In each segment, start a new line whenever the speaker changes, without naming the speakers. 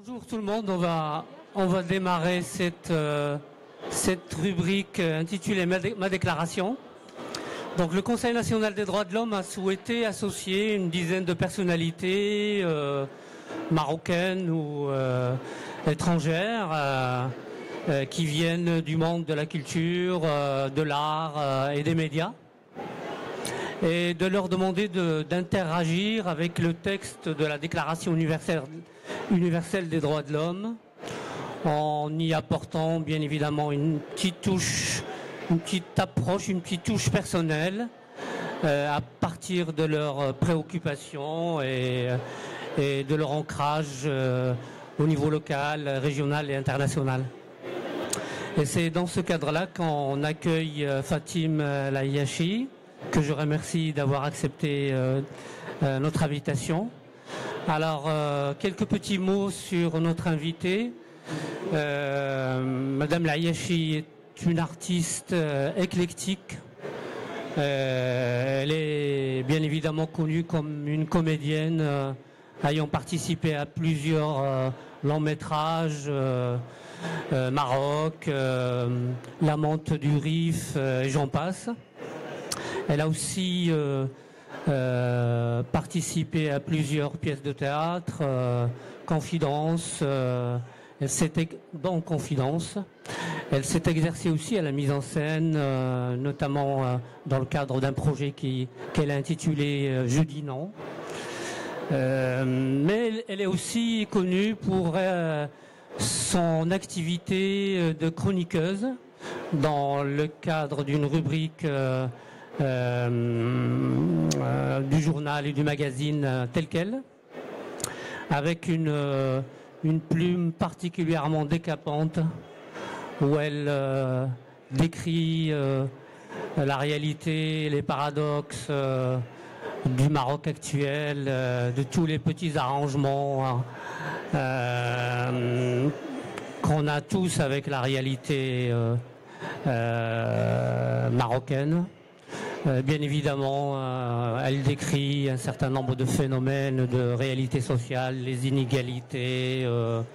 Bonjour tout le monde, on va démarrer cette rubrique intitulée Ma déclaration. Donc le Conseil national des droits de l'homme a souhaité associer une dizaine de personnalités marocaines ou étrangères qui viennent du monde de la culture, de l'art et des médias, et de leur demander d'interagir avec le texte de la Déclaration universelle des droits de l'homme, en y apportant bien évidemment une petite touche, une petite approche, une petite touche personnelle à partir de leurs préoccupations et de leur ancrage au niveau local, régional et international. Et c'est dans ce cadre-là qu'on accueille Fatim Lahiachi, que je remercie d'avoir accepté notre invitation. Alors, quelques petits mots sur notre invitée. Madame Lahiachi est une artiste éclectique. Elle est bien évidemment connue comme une comédienne ayant participé à plusieurs longs métrages, Maroc, L'amante du Rif, et j'en passe. Elle a aussi participé à plusieurs pièces de théâtre, Confidence, dans Confidence. Elle s'est exercée aussi à la mise en scène, notamment dans le cadre d'un projet qu'elle a intitulé Je dis non. Mais elle est aussi connue pour son activité de chroniqueuse dans le cadre d'une rubrique du journal et du magazine tel quel, avec une plume particulièrement décapante où elle décrit la réalité, les paradoxes du Maroc actuel, de tous les petits arrangements qu'on a tous avec la réalité marocaine. Bien évidemment, elle décrit un certain nombre de phénomènes de réalité sociale, les inégalités,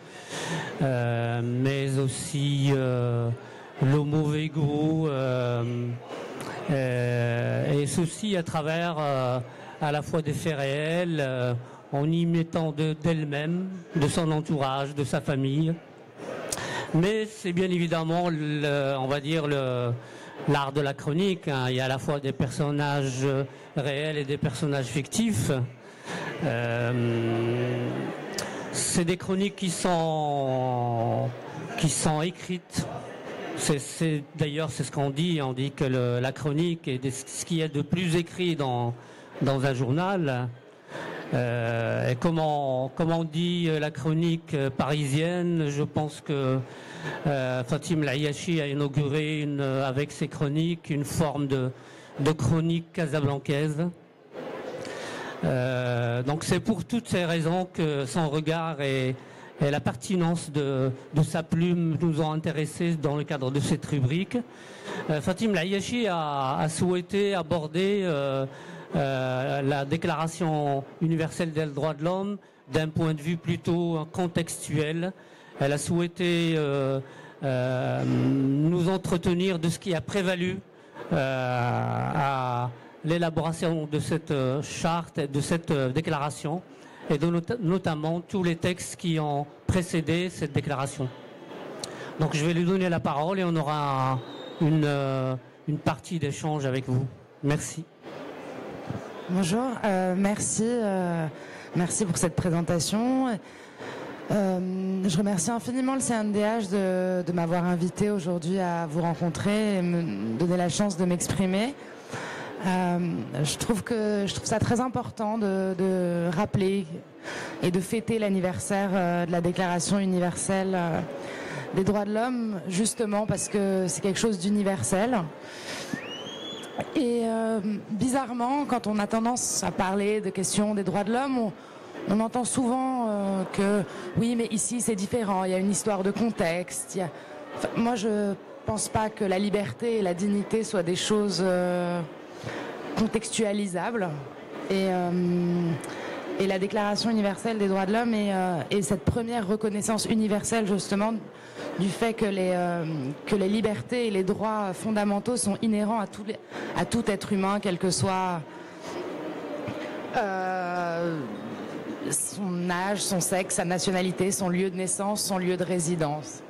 mais aussi le mauvais goût, et ceci à travers à la fois des faits réels, en y mettant d'elle-même, de son entourage, de sa famille. Mais c'est bien évidemment, on va dire, l'art de la chronique, hein. Il y a à la fois des personnages réels et des personnages fictifs. C'est des chroniques qui sont écrites. D'ailleurs, c'est ce qu'on dit. On dit que la chronique est ce qu'il y a de plus écrit dans un journal. Et comment on dit la chronique parisienne, je pense que Fatim Lahiachi a inauguré avec ses chroniques une forme de chronique casablancaise. Donc c'est pour toutes ces raisons que son regard et la pertinence de sa plume nous ont intéressés dans le cadre de cette rubrique. Fatim Lahiachi a souhaité aborder la Déclaration universelle des droits de l'homme d'un point de vue plutôt contextuel. Elle a souhaité nous entretenir de ce qui a prévalu à l'élaboration de cette charte, de cette déclaration, et notamment tous les textes qui ont précédé cette déclaration. Donc je vais lui donner la parole et on aura une partie d'échange avec vous. Merci.
Bonjour, merci pour cette présentation. Je remercie infiniment le CNDH de m'avoir invité aujourd'hui à vous rencontrer et me donner la chance de m'exprimer. Je trouve ça très important de rappeler et de fêter l'anniversaire de la Déclaration universelle des droits de l'homme, justement parce que c'est quelque chose d'universel. Et bizarrement, quand on a tendance à parler de questions des droits de l'homme, on entend souvent que oui, mais ici c'est différent, il y a une histoire de contexte. Moi, je pense pas que la liberté et la dignité soient des choses contextualisables. Et et la Déclaration universelle des droits de l'homme et cette première reconnaissance universelle justement du fait que les libertés et les droits fondamentaux sont inhérents à tout être humain, quel que soit son âge, son sexe, sa nationalité, son lieu de naissance, son lieu de résidence.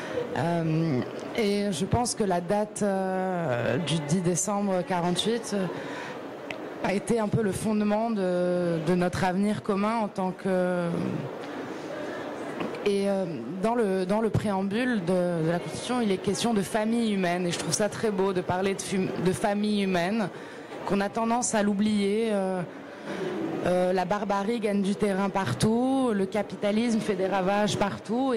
Et je pense que la date du 10 décembre 1948 a été un peu le fondement de notre avenir commun en tant que... Et dans le préambule de la Constitution, il est question de famille humaine. Et je trouve ça très beau de parler de famille humaine, qu'on a tendance à l'oublier. La barbarie gagne du terrain partout, le capitalisme fait des ravages partout.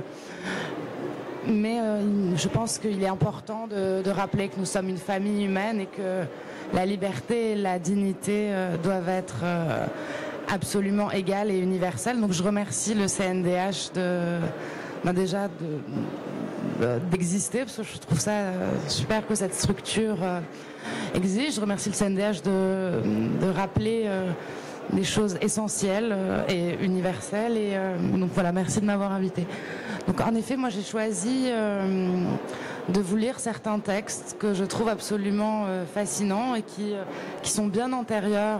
Mais je pense qu'il est important de rappeler que nous sommes une famille humaine et que la liberté et la dignité doivent être absolument égales et universelles. Donc je remercie le CNDH d'exister, parce que je trouve ça super que cette structure existe. Je remercie le CNDH de rappeler des choses essentielles et universelles. Et donc voilà, merci de m'avoir invité. Donc en effet, moi j'ai choisi de vous lire certains textes que je trouve absolument fascinants et qui sont bien antérieurs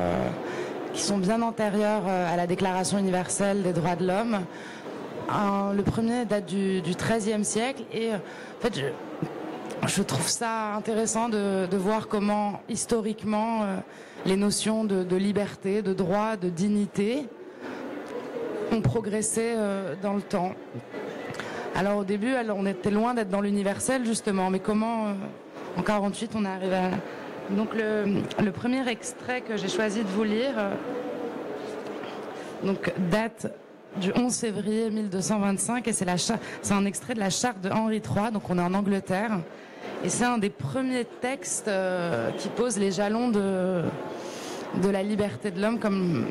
à la Déclaration universelle des droits de l'homme. Le premier date du XIIIe siècle et en fait je trouve ça intéressant de voir comment historiquement les notions de liberté, de droit, de dignité ont progressé dans le temps. Alors au début, on était loin d'être dans l'universel justement, mais comment en 1948 on est arrivé à... Donc le premier extrait que j'ai choisi de vous lire donc date du 11 février 1225 et c'est un extrait de la charte de Henri III, donc on est en Angleterre et c'est un des premiers textes qui pose les jalons de la liberté de l'homme comme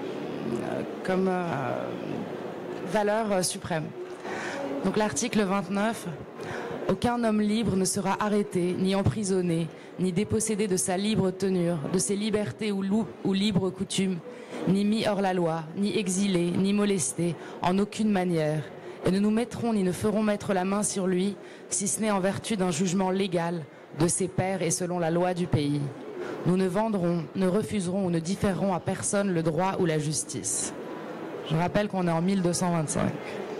valeur suprême. Donc l'article 29, aucun homme libre ne sera arrêté, ni emprisonné, ni dépossédé de sa libre tenure, de ses libertés ou libres coutumes, ni mis hors la loi, ni exilé, ni molesté, en aucune manière. Et ne nous mettrons ni ne ferons mettre la main sur lui, si ce n'est en vertu d'un jugement légal de ses pairs et selon la loi du pays. Nous ne vendrons, ne refuserons ou ne différerons à personne le droit ou la justice. Je rappelle qu'on est en 1225.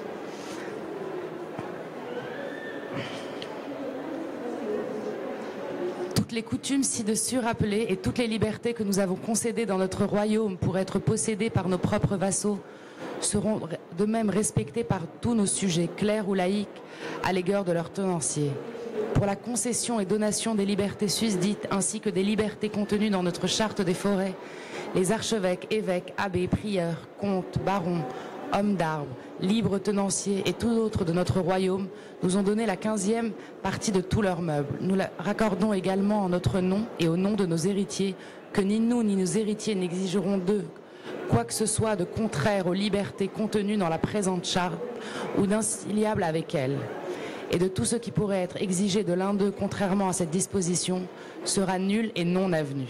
Toutes les coutumes ci-dessus rappelées et toutes les libertés que nous avons concédées dans notre royaume pour être possédées par nos propres vassaux seront de même respectées par tous nos sujets, clercs ou laïcs, à l'égard de leurs tenanciers. Pour la concession et donation des libertés susdites ainsi que des libertés contenues dans notre charte des forêts, les archevêques, évêques, abbés, prieurs, comtes, barons, hommes d'armes, libres tenanciers et tout autre de notre royaume nous ont donné la 15e partie de tous leurs meubles. Nous la raccordons également en notre nom et au nom de nos héritiers que ni nous ni nos héritiers n'exigerons d'eux quoi que ce soit de contraire aux libertés contenues dans la présente charte ou d'insiliable avec elle. Et de tout ce qui pourrait être exigé de l'un d'eux contrairement à cette disposition sera nul et non avenu.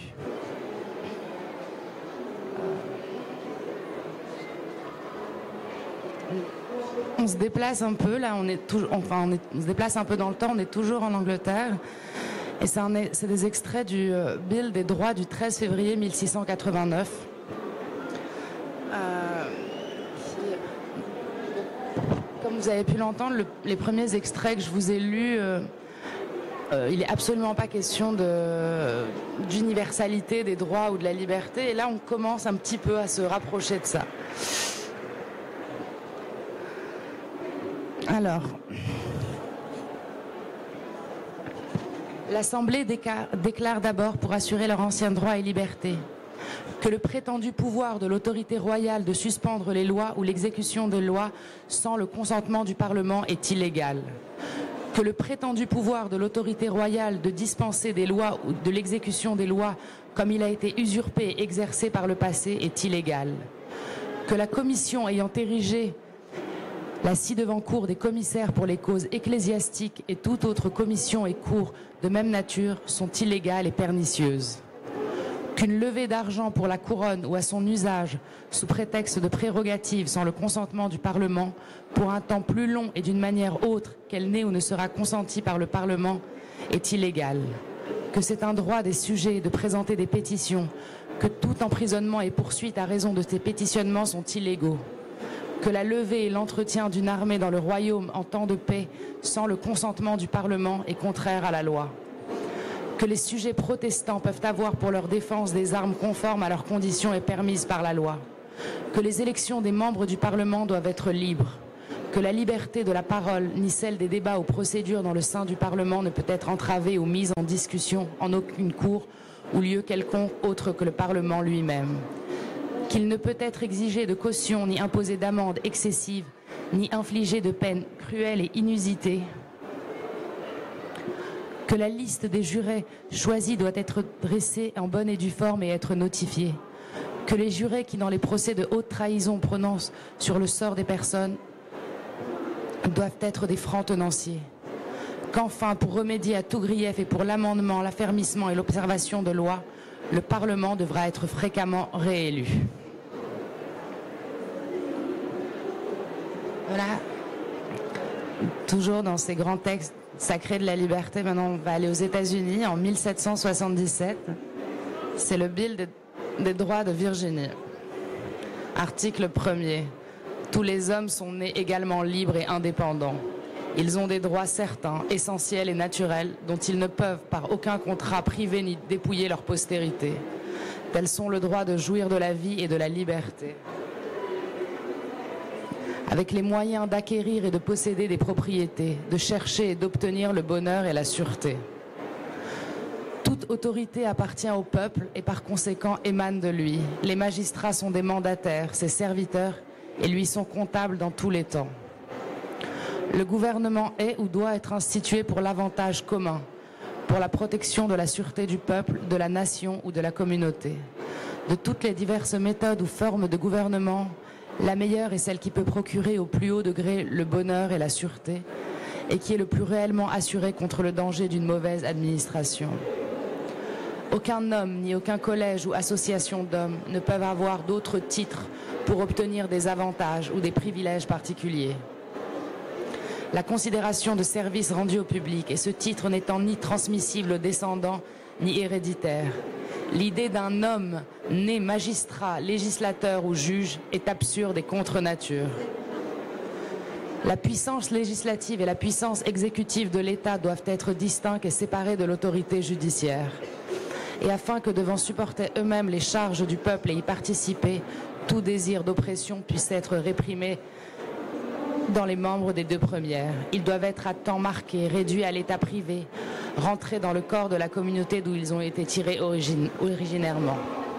On se déplace un peu, là, on se déplace un peu dans le temps, on est toujours en Angleterre. Et c'est des extraits du Bill des droits du 13 février 1689. Comme vous avez pu l'entendre, les premiers extraits que je vous ai lus, il n'est absolument pas question d'universalité des droits ou de la liberté. Et là, on commence un petit peu à se rapprocher de ça. Alors, l'Assemblée déclare d'abord, pour assurer leurs anciens droits et libertés, que le prétendu pouvoir de l'autorité royale de suspendre les lois ou l'exécution des lois sans le consentement du Parlement est illégal. Que le prétendu pouvoir de l'autorité royale de dispenser des lois ou de l'exécution des lois comme il a été usurpé et exercé par le passé est illégal. Que la commission ayant érigé la ci-devant cour des commissaires pour les causes ecclésiastiques et toute autre commission et cour de même nature sont illégales et pernicieuses. qu'une levée d'argent pour la couronne ou à son usage, sous prétexte de prérogative sans le consentement du Parlement, pour un temps plus long et d'une manière autre qu'elle n'est ou ne sera consentie par le Parlement, est illégale. Que c'est un droit des sujets de présenter des pétitions, que tout emprisonnement et poursuite à raison de ces pétitionnements sont illégaux, que la levée et l'entretien d'une armée dans le royaume en temps de paix sans le consentement du Parlement est contraire à la loi, que les sujets protestants peuvent avoir pour leur défense des armes conformes à leurs conditions et permises par la loi, que les élections des membres du Parlement doivent être libres, que la liberté de la parole ni celle des débats ou procédures dans le sein du Parlement ne peut être entravée ou mise en discussion en aucune cour ou lieu quelconque autre que le Parlement lui-même, qu'il ne peut être exigé de caution ni imposé d'amende excessive ni infligé de peines cruelles et inusitées, que la liste des jurés choisis doit être dressée en bonne et due forme et être notifiée, que les jurés qui dans les procès de haute trahison prononcent sur le sort des personnes doivent être des francs tenanciers, qu'enfin, pour remédier à tout grief et pour l'amendement, l'affermissement et l'observation de lois, le Parlement devra être fréquemment réélu. Voilà. Toujours dans ces grands textes sacrés de la liberté, maintenant on va aller aux États-Unis en 1777. C'est le Bill des droits de Virginie. Article 1er. Tous les hommes sont nés également libres et indépendants. Ils ont des droits certains, essentiels et naturels, dont ils ne peuvent par aucun contrat priver ni dépouiller leur postérité. Tels sont le droit de jouir de la vie et de la liberté, avec les moyens d'acquérir et de posséder des propriétés, de chercher et d'obtenir le bonheur et la sûreté. Toute autorité appartient au peuple et par conséquent émane de lui. Les magistrats sont des mandataires, ses serviteurs, et lui sont comptables dans tous les temps. Le gouvernement est ou doit être institué pour l'avantage commun, pour la protection de la sûreté du peuple, de la nation ou de la communauté. De toutes les diverses méthodes ou formes de gouvernement, la meilleure est celle qui peut procurer au plus haut degré le bonheur et la sûreté, et qui est le plus réellement assurée contre le danger d'une mauvaise administration. Aucun homme, ni aucun collège ou association d'hommes ne peuvent avoir d'autres titres pour obtenir des avantages ou des privilèges particuliers. La considération de services rendus au public et ce titre n'étant ni transmissible aux descendants ni héréditaire. L'idée d'un homme né magistrat, législateur ou juge est absurde et contre nature. La puissance législative et la puissance exécutive de l'État doivent être distinctes et séparées de l'autorité judiciaire. Et afin que devant supporter eux-mêmes les charges du peuple et y participer, tout désir d'oppression puisse être réprimé dans les membres des deux premières. Ils doivent être à temps marqué, réduits à l'état privé, rentrés dans le corps de la communauté d'où ils ont été tirés originairement.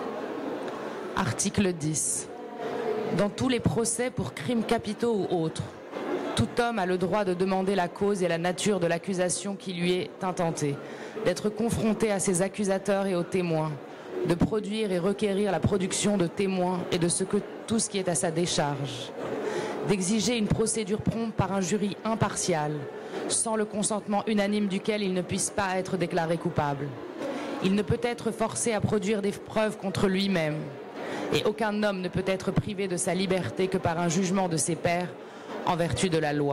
Article 10. Dans tous les procès pour crimes capitaux ou autres, tout homme a le droit de demander la cause et la nature de l'accusation qui lui est intentée, d'être confronté à ses accusateurs et aux témoins, de produire et requérir la production de témoins et de tout ce qui est à sa décharge, d'exiger une procédure prompte par un jury impartial, sans le consentement unanime duquel il ne puisse pas être déclaré coupable. Il ne peut être forcé à produire des preuves contre lui-même, et aucun homme ne peut être privé de sa liberté que par un jugement de ses pairs en vertu de la loi.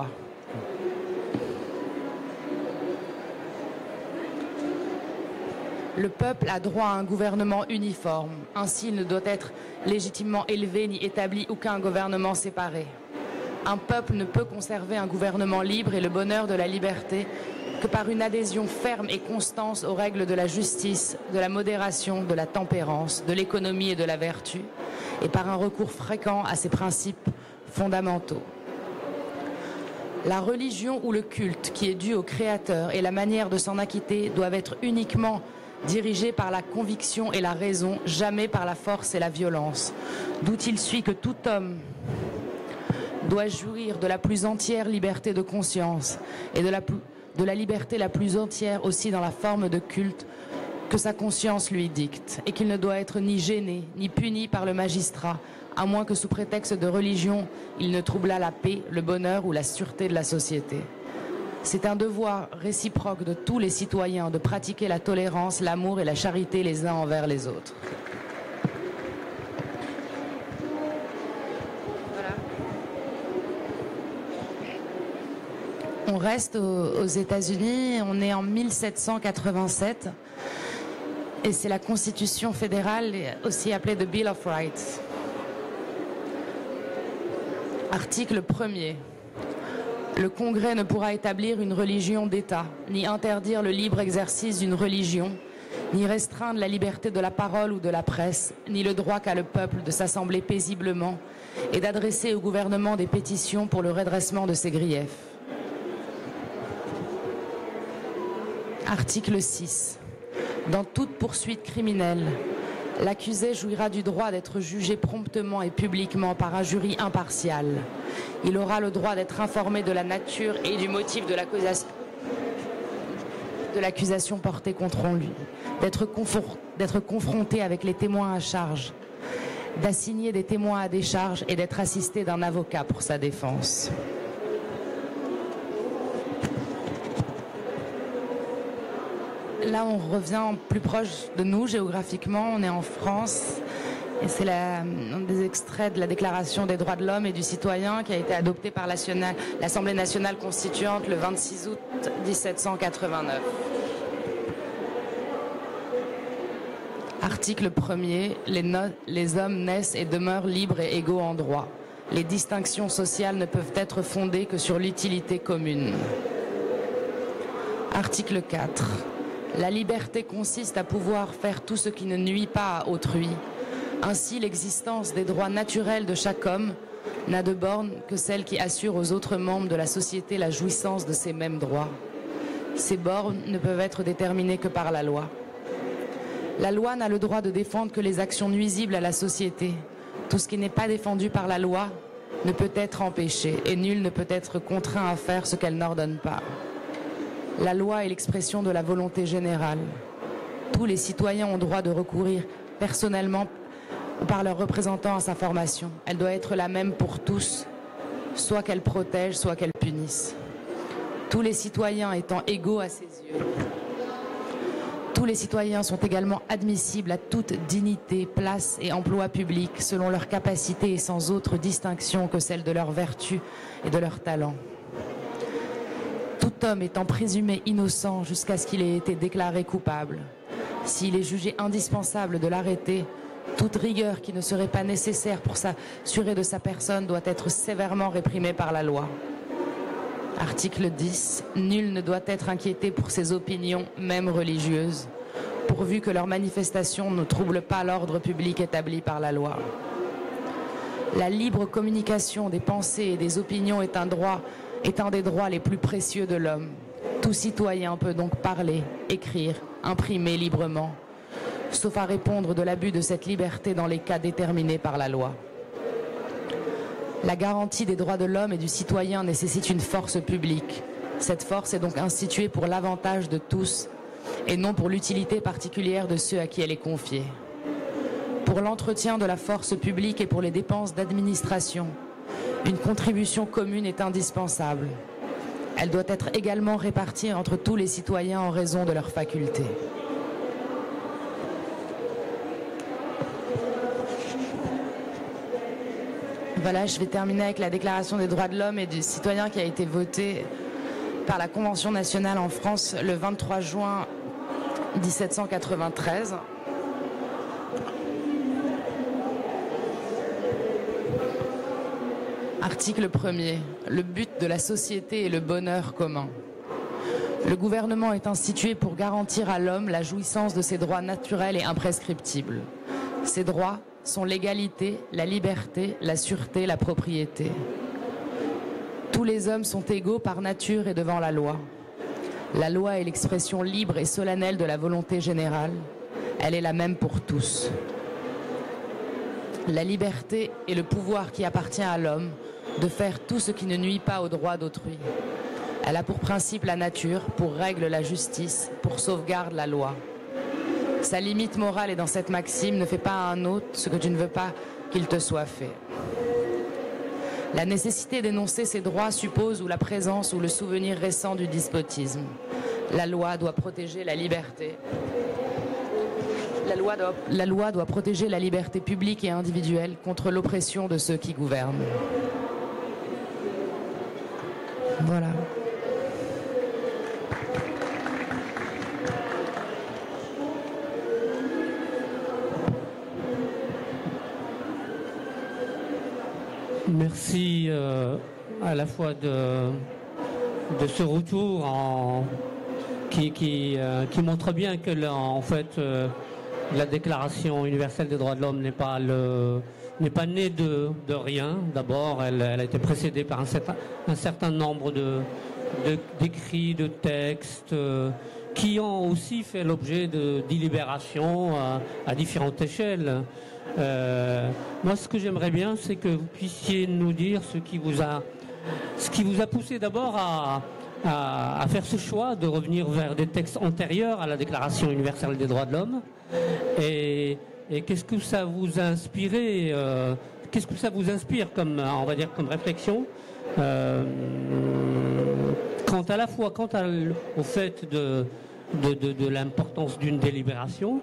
Le peuple a droit à un gouvernement uniforme. Ainsi, il ne doit être légitimement élevé ni établi aucun gouvernement séparé. Un peuple ne peut conserver un gouvernement libre et le bonheur de la liberté que par une adhésion ferme et constante aux règles de la justice, de la modération, de la tempérance, de l'économie et de la vertu, et par un recours fréquent à ces principes fondamentaux. La religion ou le culte qui est dû au Créateur et la manière de s'en acquitter doivent être uniquement dirigés par la conviction et la raison, jamais par la force et la violence. D'où il suit que tout homme doit jouir de la plus entière liberté de conscience et de la liberté la plus entière aussi dans la forme de culte que sa conscience lui dicte, et qu'il ne doit être ni gêné ni puni par le magistrat, à moins que sous prétexte de religion, il ne troublât la paix, le bonheur ou la sûreté de la société. C'est un devoir réciproque de tous les citoyens de pratiquer la tolérance, l'amour et la charité les uns envers les autres. Voilà. On reste aux États-Unis, on est en 1787 et c'est la Constitution fédérale, aussi appelée The Bill of Rights. Article 1er. Le Congrès ne pourra établir une religion d'État, ni interdire le libre exercice d'une religion, ni restreindre la liberté de la parole ou de la presse, ni le droit qu'a le peuple de s'assembler paisiblement et d'adresser au gouvernement des pétitions pour le redressement de ses griefs. Article 6. Dans toute poursuite criminelle, l'accusé jouira du droit d'être jugé promptement et publiquement par un jury impartial. Il aura le droit d'être informé de la nature et du motif de l'accusation portée contre lui, d'être confronté avec les témoins à charge, d'assigner des témoins à décharge et d'être assisté d'un avocat pour sa défense. Là, on revient plus proche de nous géographiquement. On est en France et c'est des extraits de la Déclaration des droits de l'homme et du citoyen qui a été adoptée par l'Assemblée nationale constituante le 26 août 1789. Article 1er. Les hommes naissent et demeurent libres et égaux en droit. Les distinctions sociales ne peuvent être fondées que sur l'utilité commune. Article 4. La liberté consiste à pouvoir faire tout ce qui ne nuit pas à autrui. Ainsi, l'existence des droits naturels de chaque homme n'a de borne que celle qui assure aux autres membres de la société la jouissance de ces mêmes droits. Ces bornes ne peuvent être déterminées que par la loi. La loi n'a le droit de défendre que les actions nuisibles à la société. Tout ce qui n'est pas défendu par la loi ne peut être empêché et nul ne peut être contraint à faire ce qu'elle n'ordonne pas. La loi est l'expression de la volonté générale. Tous les citoyens ont droit de recourir personnellement ou par leurs représentants à sa formation. Elle doit être la même pour tous, soit qu'elle protège, soit qu'elle punisse. Tous les citoyens étant égaux à ses yeux. Tous les citoyens sont également admissibles à toute dignité, place et emploi public selon leur capacité et sans autre distinction que celle de leur vertu et de leur talent. Tout homme étant présumé innocent jusqu'à ce qu'il ait été déclaré coupable. S'il est jugé indispensable de l'arrêter, toute rigueur qui ne serait pas nécessaire pour s'assurer de sa personne doit être sévèrement réprimée par la loi. Article 10. Nul ne doit être inquiété pour ses opinions, même religieuses, pourvu que leurs manifestations ne troublent pas l'ordre public établi par la loi. La libre communication des pensées et des opinions est un des droits les plus précieux de l'homme. Tout citoyen peut donc parler, écrire, imprimer librement, sauf à répondre de l'abus de cette liberté dans les cas déterminés par la loi. La garantie des droits de l'homme et du citoyen nécessite une force publique. Cette force est donc instituée pour l'avantage de tous et non pour l'utilité particulière de ceux à qui elle est confiée. Pour l'entretien de la force publique et pour les dépenses d'administration, une contribution commune est indispensable. Elle doit être également répartie entre tous les citoyens en raison de leurs facultés. Voilà, je vais terminer avec la Déclaration des droits de l'homme et du citoyen qui a été votée par la Convention nationale en France le 23 juin 1793. Article 1er. Le but de la société est le bonheur commun. Le gouvernement est institué pour garantir à l'homme la jouissance de ses droits naturels et imprescriptibles. Ces droits sont l'égalité, la liberté, la sûreté, la propriété. Tous les hommes sont égaux par nature et devant la loi. La loi est l'expression libre et solennelle de la volonté générale. Elle est la même pour tous. La liberté est le pouvoir qui appartient à l'homme de faire tout ce qui ne nuit pas aux droits d'autrui. Elle a pour principe la nature, pour règle la justice, pour sauvegarde la loi. Sa limite morale est dans cette maxime: ne fais pas à un autre ce que tu ne veux pas qu'il te soit fait. La nécessité d'énoncer ces droits suppose ou la présence ou le souvenir récent du despotisme. La loi doit protéger la liberté. La loi doit protéger la liberté publique et individuelle contre l'oppression de ceux qui gouvernent. Voilà.
Merci à la fois de ce retour qui montre bien que en fait la Déclaration universelle des droits de l'homme n'est pas née de rien. D'abord, elle a été précédée par un certain nombre d'écrits, de textes qui ont aussi fait l'objet de délibérations à différentes échelles. Moi, ce que j'aimerais bien, c'est que vous puissiez nous dire ce qui vous a poussé d'abord à faire ce choix de revenir vers des textes antérieurs à la Déclaration universelle des droits de l'homme. Et qu'est-ce que ça vous a inspiré qu'est-ce que ça vous inspire comme, on va dire, comme réflexion quant au fait de l'importance d'une délibération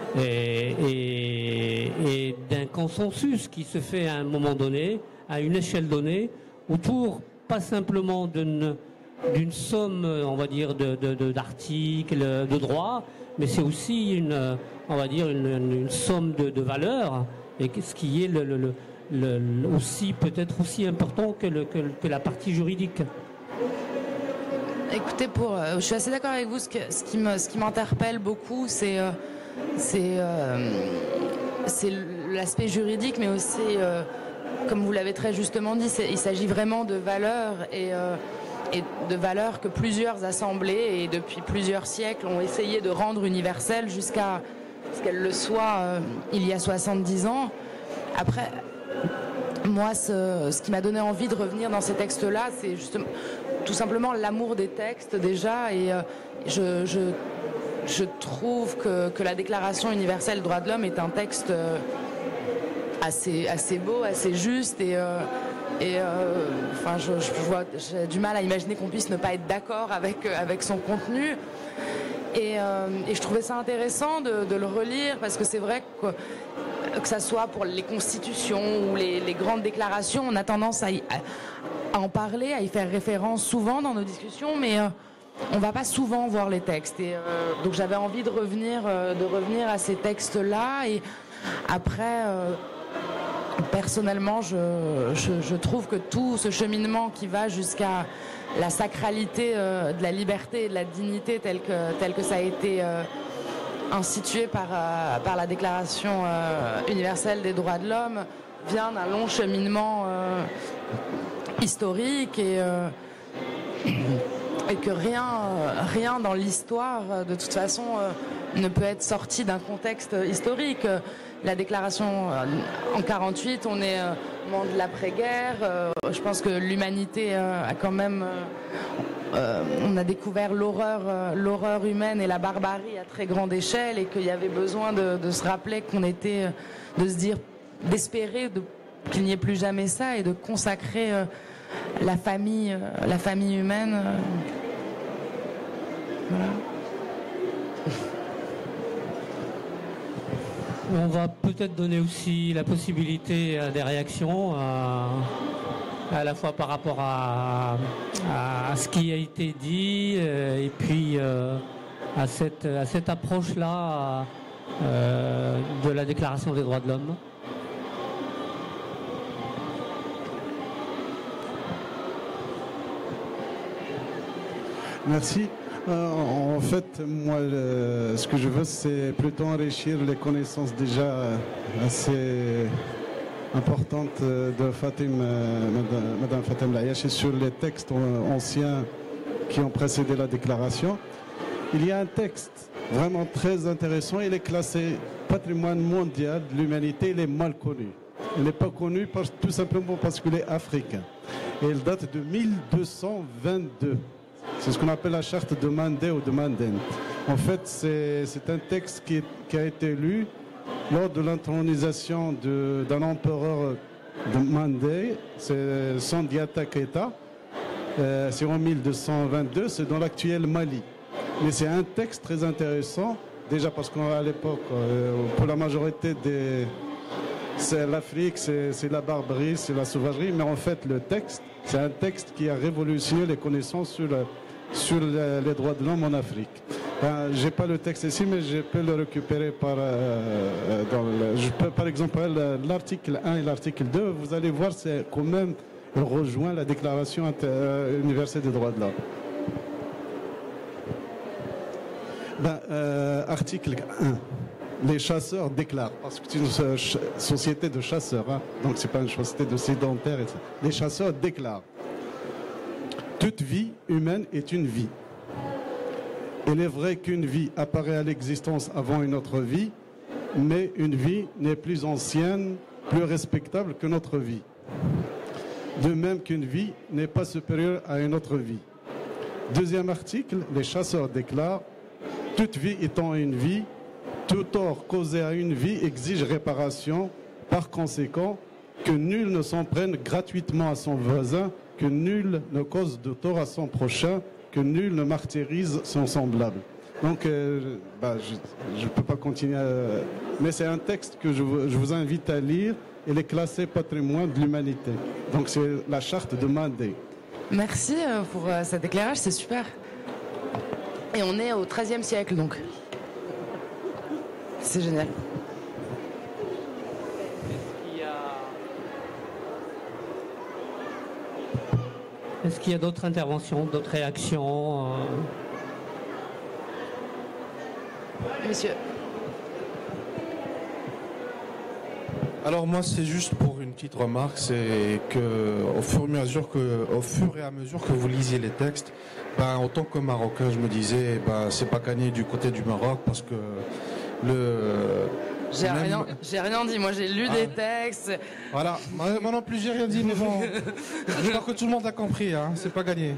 et d'un consensus qui se fait à un moment donné, à une échelle donnée, autour pas simplement d'une somme, on va dire, d'articles, de droits, mais c'est aussi une somme de valeurs, et ce qui est aussi peut-être aussi important que la partie juridique.
Écoutez, je suis assez d'accord avec vous. Ce qui m'interpelle beaucoup, c'est l'aspect juridique, mais aussi, comme vous l'avez très justement dit, il s'agit vraiment de valeurs et de valeurs que plusieurs assemblées et depuis plusieurs siècles ont essayé de rendre universelles jusqu'à ce qu'elles le soient il y a 70 ans. Après, moi, ce qui m'a donné envie de revenir dans ces textes-là, c'est justement tout simplement l'amour des textes déjà, et je trouve que la Déclaration universelle des droits de l'homme est un texte assez beau, assez juste, enfin, j'ai du mal à imaginer qu'on puisse ne pas être d'accord avec son contenu. Et je trouvais ça intéressant de le relire, parce que c'est vrai que ça soit pour les constitutions ou les grandes déclarations, on a tendance à en parler, à y faire référence souvent dans nos discussions, mais on va pas souvent voir les textes. Et donc j'avais envie de revenir à ces textes-là. Et après, personnellement, je trouve que tout ce cheminement qui va jusqu'à la sacralité de la liberté et de la dignité tel que ça a été institué par la Déclaration universelle des droits de l'homme vient d'un long cheminement historique, et que rien dans l'histoire de toute façon ne peut être sorti d'un contexte historique. La déclaration en 48, on est au moment de l'après-guerre. Je pense que l'humanité a quand même on a découvert l'horreur humaine et la barbarie à très grande échelle, et qu'il y avait besoin de se rappeler qu'on était, de se dire, d'espérer qu'il n'y ait plus jamais ça, et de consacrer la famille humaine. Voilà.
On va peut-être donner aussi la possibilité à des réactions, à la fois par rapport à ce qui a été dit, et puis à cette approche-là de la Déclaration des droits de l'homme.
Merci. En fait, moi, ce que je veux, c'est plutôt enrichir les connaissances déjà assez importantes de Madame Fatem Layachi sur les textes anciens qui ont précédé la déclaration. Il y a un texte vraiment très intéressant. Il est classé patrimoine mondial de l'humanité. Il est mal connu. Il n'est pas connu tout simplement parce qu'il est africain. Et il date de 1222. C'est ce qu'on appelle la charte de Mandé ou de Manden. En fait, c'est un texte qui a été lu lors de l'intronisation d'un empereur de Mandé, c'est Sandiata Keita. C'est en 1222, c'est dans l'actuel Mali. Mais c'est un texte très intéressant, déjà parce qu'à l'époque, pour la majorité c'est l'Afrique, c'est la barbarie, c'est la sauvagerie, mais en fait le texte, c'est un texte qui a révolutionné les connaissances sur les droits de l'homme en Afrique. J'ai pas le texte ici, mais je peux le récupérer je peux par exemple l'article 1 et l'article 2, vous allez voir, c'est quand même rejoint la Déclaration universelle des droits de l'homme. Article 1. Les chasseurs déclarent, parce que c'est une société de chasseurs, hein, donc c'est pas une société de sédentaires. Les chasseurs déclarent: toute vie humaine est une vie. Il est vrai qu'une vie apparaît à l'existence avant une autre vie, mais une vie n'est plus ancienne, plus respectable que notre vie. De même qu'une vie n'est pas supérieure à une autre vie. Deuxième article, les chasseurs déclarent: toute vie étant une vie, tout tort causé à une vie exige réparation. Par conséquent, que nul ne s'en prenne gratuitement à son voisin, que nul ne cause de tort à son prochain, que nul ne martyrise son semblable. Donc, je ne peux pas continuer, mais c'est un texte que je vous invite à lire. Il est classé patrimoine de l'humanité. Donc, c'est la charte de Mandé.
Merci pour cet éclairage, c'est super. Et on est au XIIIe siècle, donc. C'est génial.
Est-ce qu'il y a d'autres interventions, d'autres réactions
Monsieur.
Alors moi, c'est juste pour une petite remarque, c'est que au fur et à mesure que vous lisiez les textes, en tant que Marocain, je me disais, c'est pas gagné du côté du Maroc parce que
J'ai rien dit, moi j'ai lu des textes.
Voilà, moi non plus j'ai rien dit, mais bon, je crois que tout le monde a compris, hein, c'est pas gagné.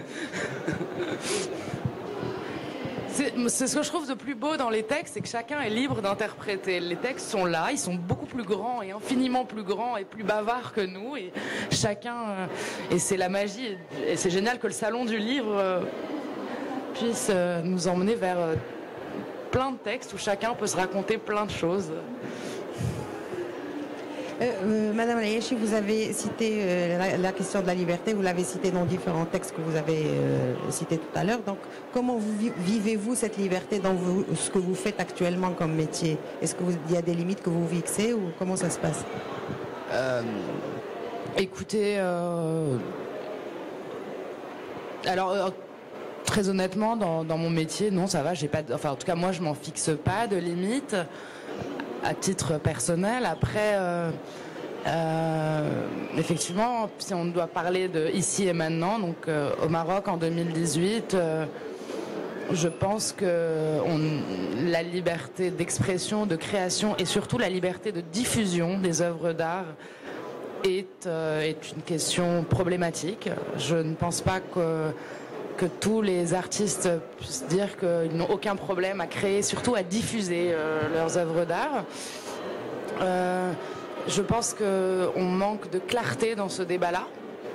C'est ce que je trouve de plus beau dans les textes, c'est que chacun est libre d'interpréter. Les textes sont là, ils sont beaucoup plus grands et infiniment plus grands et plus bavards que nous. Et chacun, et c'est la magie, et c'est génial que le salon du livre puisse nous emmener vers plein de textes où chacun peut se raconter plein de choses.
Madame Alayechi, vous avez cité la question de la liberté, vous l'avez cité dans différents textes que vous avez cités tout à l'heure. Donc, comment vivez-vous cette liberté dans ce que vous faites actuellement comme métier? Est-ce qu'il y a des limites que vous fixez ou comment ça se passe?
Écoutez, alors très honnêtement, dans mon métier, non, ça va. J'ai pas, enfin, en tout cas, moi, je m'en fixe pas de limites à titre personnel. Après, effectivement, si on doit parler de ici et maintenant, donc au Maroc en 2018, je pense que la liberté d'expression, de création et surtout la liberté de diffusion des œuvres d'art est une question problématique. Je ne pense pas que tous les artistes puissent dire qu'ils n'ont aucun problème à créer, surtout à diffuser leurs œuvres d'art. Je pense qu'on manque de clarté dans ce débat-là,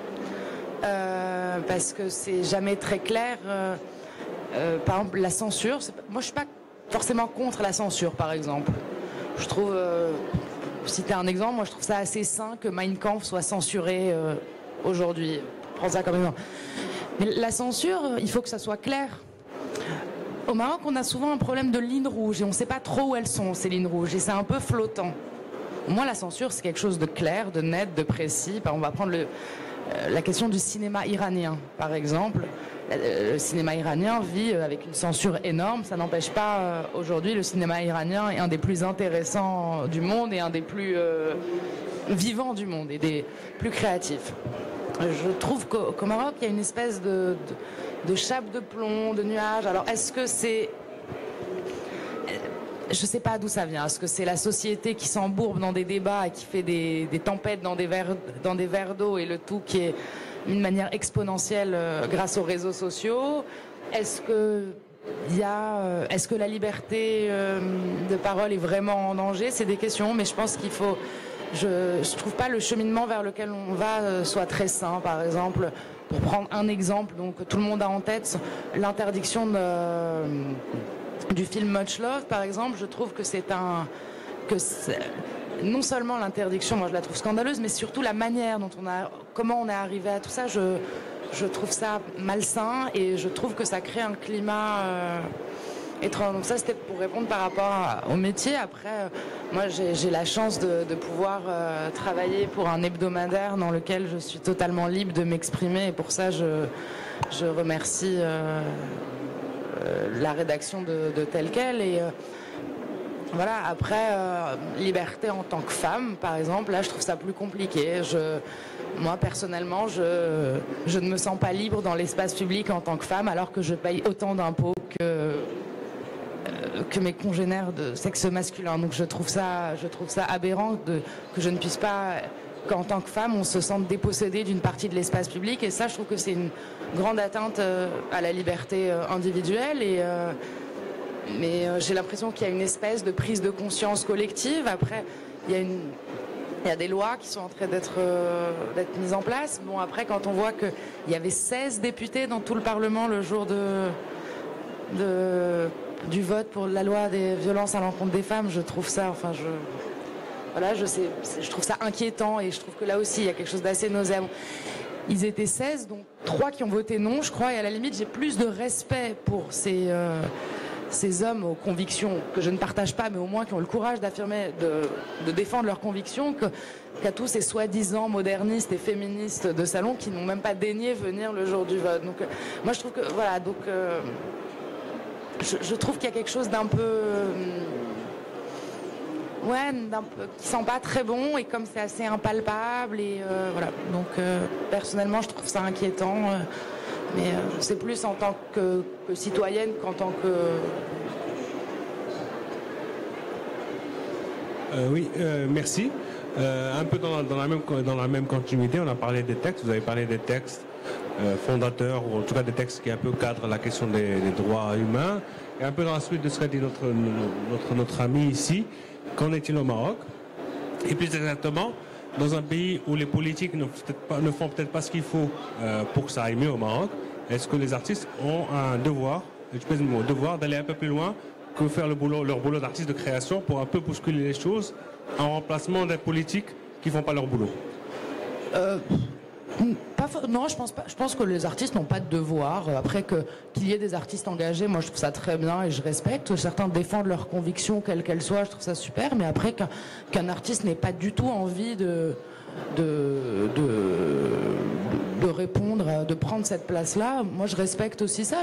parce que c'est jamais très clair. Par exemple, la censure, moi je suis pas forcément contre la censure, par exemple. Je trouve, pour citer un exemple, moi je trouve ça assez sain que Mein Kampf soit censuré aujourd'hui. Prends ça comme exemple. Mais la censure, il faut que ça soit clair. Au Maroc, on a souvent un problème de lignes rouges et on ne sait pas trop où elles sont, ces lignes rouges, et c'est un peu flottant. Moi, la censure, c'est quelque chose de clair, de net, de précis. On va prendre la question du cinéma iranien, par exemple. Le cinéma iranien vit avec une censure énorme. Ça n'empêche pas, aujourd'hui, le cinéma iranien est un des plus intéressants du monde et un des plus vivants du monde et des plus créatifs. Je trouve qu'au Maroc, il y a une espèce de chape de plomb, de nuages. Alors, est-ce que c'est... Je ne sais pas d'où ça vient. Est-ce que c'est la société qui s'embourbe dans des débats et qui fait des tempêtes dans des verres d'eau et le tout qui est d'une manière exponentielle grâce aux réseaux sociaux? Est-ce que la liberté de parole est vraiment en danger? C'est des questions, mais je pense qu'il faut je trouve pas le cheminement vers lequel on va soit très sain. Par exemple, pour prendre un exemple, donc tout le monde a en tête l'interdiction du film Much Love, par exemple. Je trouve que non seulement l'interdiction, moi je la trouve scandaleuse, mais surtout la manière dont comment on est arrivé à tout ça. Je trouve ça malsain et je trouve que ça crée un climat étrange. Donc ça, c'était pour répondre par rapport au métier. Après, moi, j'ai la chance de pouvoir travailler pour un hebdomadaire dans lequel je suis totalement libre de m'exprimer. Et pour ça, je remercie la rédaction de Tel Quel. Et voilà, après, liberté en tant que femme, par exemple, là, je trouve ça plus compliqué. Moi, personnellement, je ne me sens pas libre dans l'espace public en tant que femme, alors que je paye autant d'impôts que mes congénères de sexe masculin. Donc je trouve ça aberrant que je ne puisse pas, qu'en tant que femme, on se sente dépossédé d'une partie de l'espace public. Et ça, je trouve que c'est une grande atteinte à la liberté individuelle. Mais j'ai l'impression qu'il y a une espèce de prise de conscience collective. Après, il y a des lois qui sont en train d'être mises en place. Bon, après, quand on voit qu'il y avait 16 députés dans tout le Parlement le jour du vote pour la loi des violences à l'encontre des femmes, je trouve ça, je trouve ça inquiétant, et je trouve que là aussi, il y a quelque chose d'assez nauséabond. Ils étaient 16, donc 3 qui ont voté non, je crois, et à la limite, j'ai plus de respect pour ces hommes aux convictions que je ne partage pas, mais au moins qui ont le courage d'affirmer, de défendre leurs convictions, qu'à tous ces soi-disant modernistes et féministes de salon qui n'ont même pas daigné venir le jour du vote. Donc moi je trouve que voilà, donc je trouve qu'il y a quelque chose d'un peu qui sent pas très bon, et comme c'est assez impalpable, et voilà. Donc personnellement je trouve ça inquiétant. Mais c'est plus en tant que citoyenne qu'en tant que...
Oui, merci. Un peu dans la même continuité, on a parlé des textes, vous avez parlé des textes fondateurs, ou en tout cas des textes qui un peu cadrent la question des droits humains. Et un peu dans la suite de ce qu'a dit notre ami ici, qu'en est-il au Maroc? Et plus exactement, dans un pays où les politiques ne font peut-être pas ce qu'il faut pour que ça aille mieux au Maroc, est-ce que les artistes ont un devoir, d'aller un peu plus loin que faire leur boulot d'artiste de création, pour un peu bousculer les choses en remplacement des politiques qui font pas leur boulot?
Non, je pense pas. Je pense que les artistes n'ont pas de devoir. Après, qu'il y ait des artistes engagés, moi je trouve ça très bien et je respecte. Certains défendent leurs convictions, quelles qu'elles soient, je trouve ça super. Mais après, qu'un artiste n'ait pas du tout envie de répondre, de prendre cette place-là, moi je respecte aussi ça.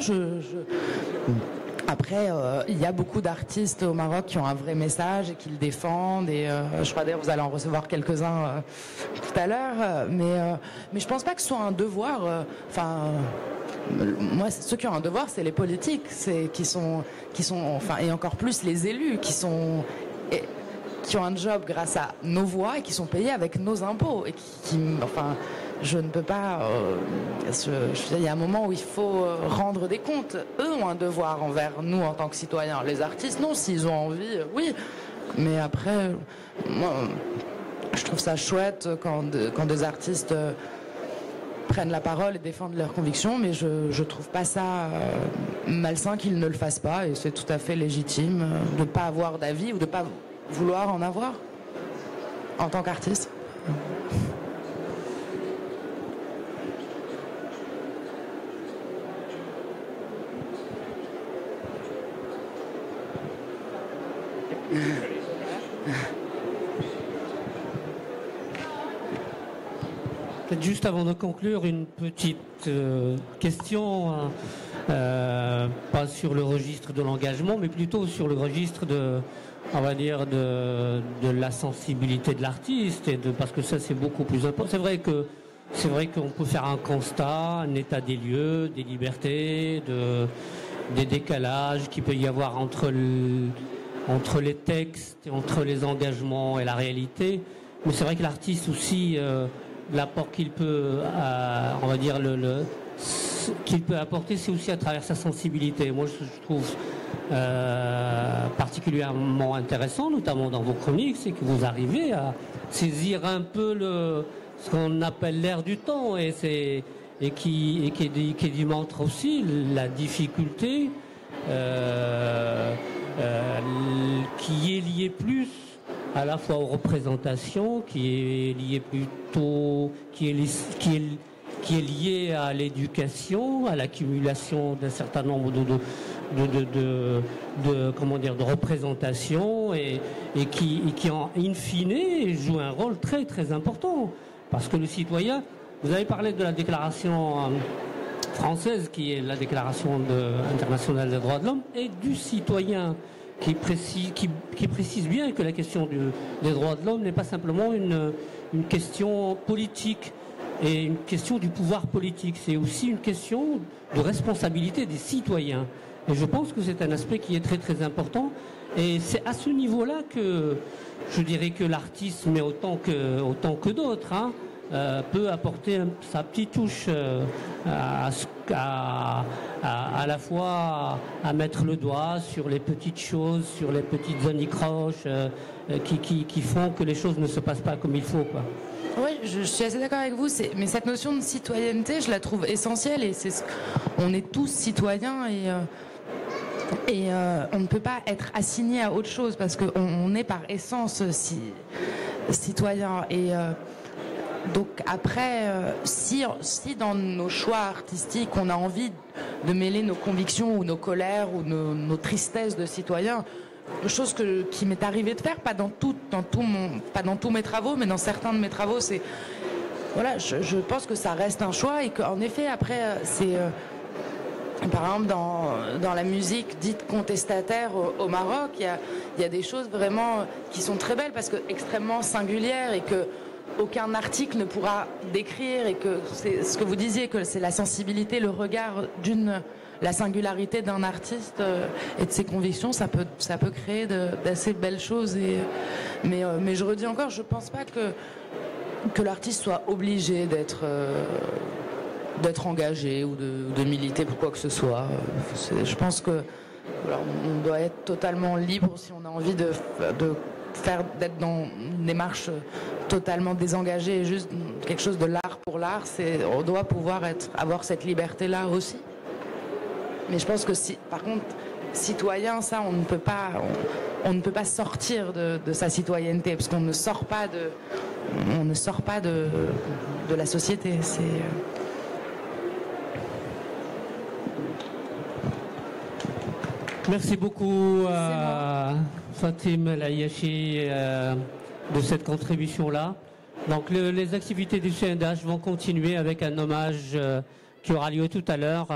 Après, il y a beaucoup d'artistes au Maroc qui ont un vrai message et qui le défendent. Et je crois d'ailleurs vous allez en recevoir quelques-uns tout à l'heure. Mais je pense pas que ce soit un devoir. Moi, ceux qui ont un devoir, c'est les politiques, qui sont, et encore plus les élus, qui ont un job grâce à nos voix et qui sont payés avec nos impôts et je ne peux pas... il y a un moment où il faut rendre des comptes. Eux ont un devoir envers nous en tant que citoyens. Les artistes, non, s'ils ont envie, oui. Mais après, moi, je trouve ça chouette quand des artistes prennent la parole et défendent leurs convictions, mais je trouve pas ça malsain qu'ils ne le fassent pas, et c'est tout à fait légitime de ne pas avoir d'avis ou de ne pas vouloir en avoir en tant qu'artiste.
Peut-être juste avant de conclure, une petite question, pas sur le registre de l'engagement, mais plutôt sur le registre de la sensibilité de l'artiste, parce que ça c'est beaucoup plus important. C'est vrai qu'on peut faire un constat, un état des lieux, des libertés, des décalages qu'il peut y avoir entre les textes, entre les engagements et la réalité. Mais c'est vrai que l'artiste aussi, l'apport qu'il peut, qu'il peut apporter, c'est aussi à travers sa sensibilité. Moi, je trouve particulièrement intéressant, notamment dans vos chroniques, c'est que vous arrivez saisir un peu ce qu'on appelle l'air du temps et qui démontre aussi la difficulté qui est liée plus à la fois aux représentations, qui est liée plutôt, qui est liée à l'éducation, à l'accumulation d'un certain nombre de représentations et qui en in fine joue un rôle très très important parce que le citoyen, vous avez parlé de la déclaration française qui est la déclaration internationale des droits de l'homme et du citoyen qui précise bien que la question des droits de l'homme n'est pas simplement une question politique et une question du pouvoir politique, c'est aussi une question de responsabilité des citoyens. Et je pense que c'est un aspect qui est très très important. Et c'est à ce niveau-là que je dirais que l'artiste, mais autant que d'autres, peut apporter sa petite touche à la fois à mettre le doigt sur les petites choses, sur les petites anicroches qui font que les choses ne se passent pas comme il faut, quoi.
Oui, je suis assez d'accord avec vous. Mais cette notion de citoyenneté, je la trouve essentielle. Et on est tous citoyens et on ne peut pas être assigné à autre chose parce qu'on est par essence citoyen. Et donc après, si dans nos choix artistiques, on a envie de mêler nos convictions ou nos colères ou nos tristesses de citoyens, chose qui m'est arrivé de faire, pas dans tous mes travaux, mais dans certains de mes travaux, voilà, je pense que ça reste un choix et qu'en effet après par exemple dans la musique dite contestataire au Maroc, il y a des choses vraiment qui sont très belles parce que extrêmement singulières et que aucun article ne pourra décrire et que c'est ce que vous disiez, que c'est la sensibilité, le regard la singularité d'un artiste et de ses convictions, ça peut créer d'assez belles choses. Mais je redis encore, je pense pas que l'artiste soit obligé d'être engagé ou de militer pour quoi que ce soit. Je pense que voilà, on doit être totalement libre si on a envie d'être dans une démarche totalement désengagée et juste quelque chose de l'art pour l'art. On doit pouvoir avoir cette liberté-là aussi. Mais je pense que par contre, citoyen, ça, on ne peut pas sortir de sa citoyenneté parce qu'on ne sort pas de la société.
Merci beaucoup à Fatim El Ayachi de cette contribution-là. Donc les activités du CNDH vont continuer avec un hommage qui aura lieu tout à l'heure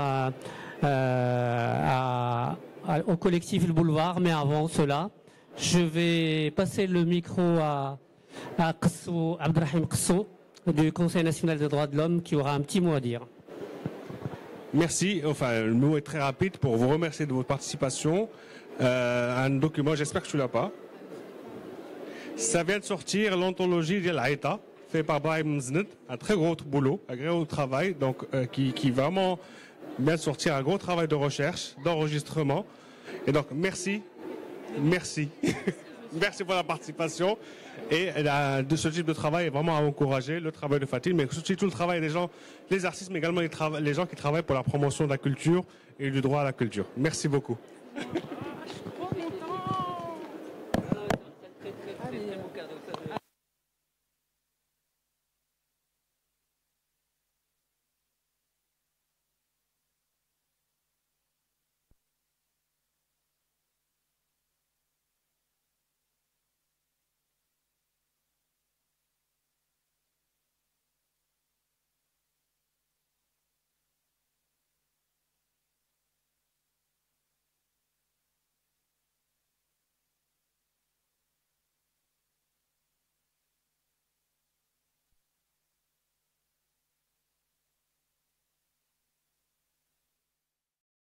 au collectif Le Boulevard. Mais avant cela, je vais passer le micro à Abdrahim Qsso du Conseil national des droits de l'homme qui aura un petit mot à dire.
Merci. Enfin, le mot est très rapide pour vous remercier de votre participation. Un document, j'espère que tu l'as pas. Ça vient de sortir, l'anthologie de l'Aïta, fait par Brahim Mzned, un très gros boulot, un gros travail, donc qui vraiment vient de sortir, un gros travail de recherche, d'enregistrement. Et donc, merci. Merci pour la participation. Et de ce type de travail est vraiment à encourager, le travail de Fatim, mais surtout le travail des gens, les artistes, mais également les gens qui travaillent pour la promotion de la culture et du droit à la culture. Merci beaucoup.